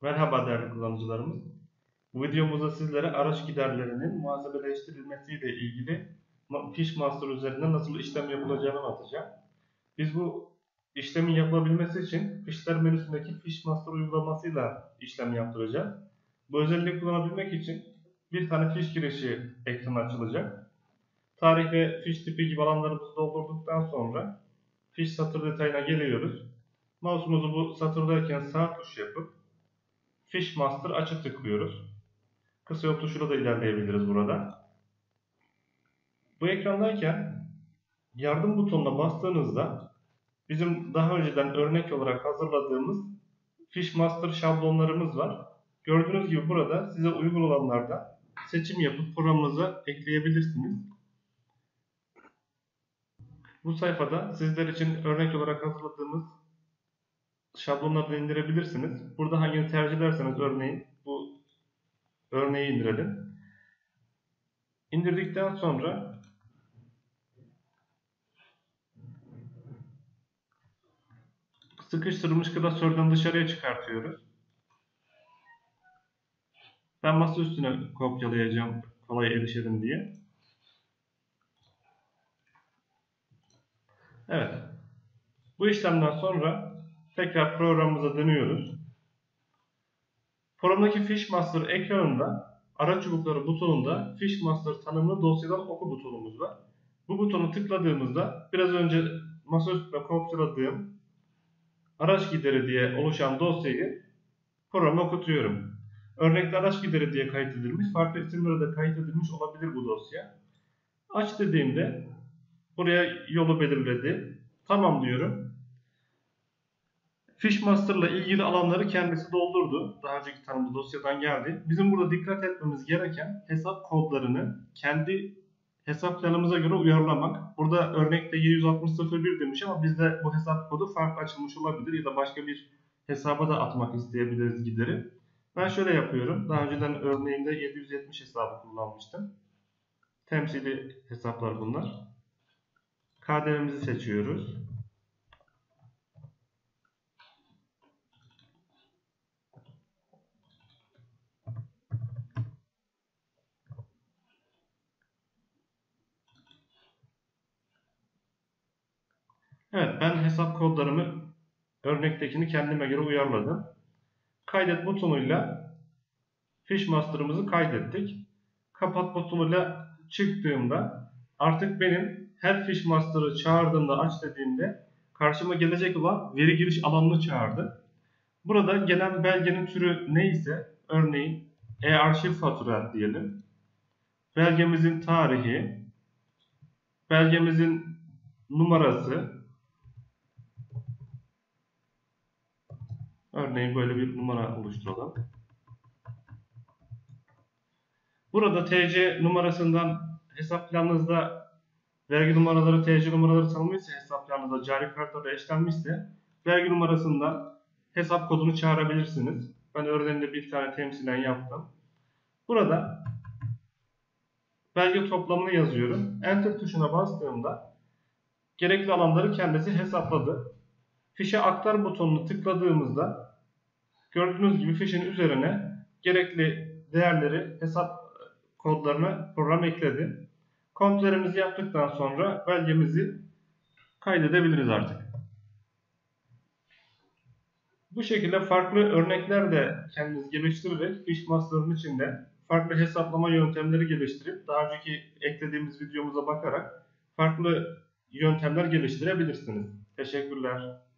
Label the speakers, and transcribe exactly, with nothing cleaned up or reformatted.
Speaker 1: Merhaba değerli kullanıcılarımız. Bu videomuzda sizlere araç giderlerinin muhasebeleştirilmesiyle ilgili Fishmaster üzerinde nasıl işlem yapılacağını anlatacağım. Biz bu işlemin yapılabilmesi için Fişler menüsündeki Fishmaster uygulamasıyla işlem yaptıracağız. Bu özelliği kullanabilmek için bir tane fiş girişi ekranı açılacak. Tarih ve fiş tipi gibi alanlarımızı doldurduktan sonra fiş satır detayına geliyoruz. Mouse'umuzu bu satırdayken sağ tuş yapıp Fishmaster açık tıklıyoruz. Kısa yol tuşuyla da ilerleyebiliriz burada. Bu ekrandayken yardım butonuna bastığınızda bizim daha önceden örnek olarak hazırladığımız Fishmaster şablonlarımız var. Gördüğünüz gibi burada size uygun olanlardan seçim yapıp programınıza ekleyebilirsiniz. Bu sayfada sizler için örnek olarak hazırladığımız şablonları da indirebilirsiniz. Burada hangini tercih ederseniz örneğin bu örneği indirelim. İndirdikten sonra sıkıştırılmış klasörden dışarıya çıkartıyoruz. Ben masa üstüne kopyalayacağım kolay erişelim diye. Evet. Bu işlemden sonra tekrar programımıza dönüyoruz. Programdaki Fishmaster ekranında ara çubukları butonunda Fishmaster tanımlı dosyadan oku butonumuz var. Bu butonu tıkladığımızda biraz önce masaüstüne kopyaladığım araç gideri diye oluşan dosyayı programa okutuyorum. Örnekte araç gideri diye kaydedilmiş, farklı isimlere de kaydedilmiş olabilir bu dosya. Aç dediğimde buraya yolu belirledi. Tamam diyorum. Fishmaster ile ilgili alanları kendisi doldurdu. Daha önceki tanımlı dosyadan geldi. Bizim burada dikkat etmemiz gereken hesap kodlarını kendi hesap planımıza göre uyarlamak. Burada örnekte yedi yüz altmış nokta sıfır bir demiş ama bizde bu hesap kodu farklı açılmış olabilir ya da başka bir hesaba da atmak isteyebiliriz gideri. Ben şöyle yapıyorum. Daha önceden örneğimde yedi yüz yetmiş hesabı kullanmıştım. Temsili hesaplar bunlar. K D V'mizi seçiyoruz. Evet, ben hesap kodlarımı örnektekini kendime göre uyarladım. Kaydet butonuyla Fishmaster'ımızı kaydettik. Kapat butonuyla çıktığımda artık benim her Fishmaster'ı çağırdığımda aç dediğimde karşıma gelecek olan veri giriş alanını çağırdı. Burada gelen belgenin türü neyse örneğin e-arşiv fatura diyelim. Belgemizin tarihi, belgemizin numarası, örneğin böyle bir numara oluşturalım. Burada T C numarasından hesap planınızda vergi numaraları, T C numaraları tanımlıysa hesap planınızda cari kartla eşlenmişse vergi numarasından hesap kodunu çağırabilirsiniz. Ben örneğinde bir tane temsilen yaptım. Burada belge toplamını yazıyorum. Enter tuşuna bastığımda gerekli alanları kendisi hesapladı. Fişe aktar butonunu tıkladığımızda gördüğünüz gibi fişin üzerine gerekli değerleri, hesap kodlarını program ekledi. Kontrollerimizi yaptıktan sonra belgemizi kaydedebiliriz artık. Bu şekilde farklı örnekler de kendiniz geliştirerek Fishmaster'ın içinde farklı hesaplama yöntemleri geliştirip daha önceki eklediğimiz videomuza bakarak farklı yöntemler geliştirebilirsiniz. Teşekkürler.